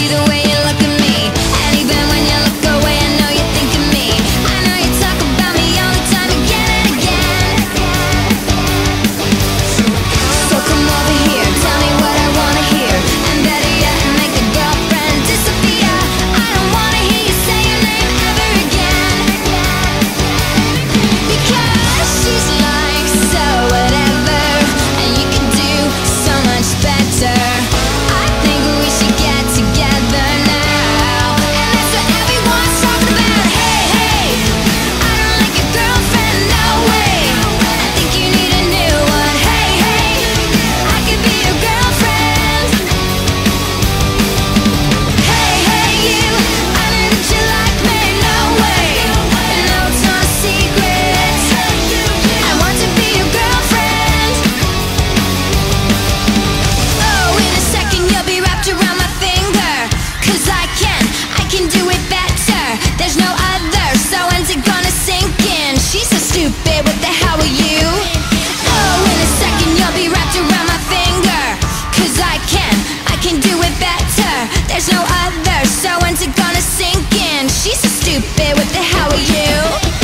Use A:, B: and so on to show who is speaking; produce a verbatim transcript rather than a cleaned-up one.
A: see the way you look at me, and even when you look away, I know you think of me. I know you talk about me all the time, again and again. So come over here, tell me what I wanna hear, and better yet, make the girlfriend disappear. I don't wanna hear you say your name ever again, because she's like so whatever, and you can do so much better. I think we should get together now, and that's what everyone's talking about. Hey, hey, I don't like your girlfriend, no way. I think you need a new one. Hey, hey, I could be your girlfriend. Hey, hey, you, I know that you like me, no way. And no, it's not a secret, I want to be your girlfriend. Oh, in a second you'll be wrapped around my finger, 'cause I can, I can do it better. There's no other, so when's it gonna sink in? She's so stupid, what the hell are you? Oh, in a second you'll be wrapped around my finger, 'cause I can, I can do it better. There's no other, so when's it gonna sink in? She's so stupid, what the hell are you?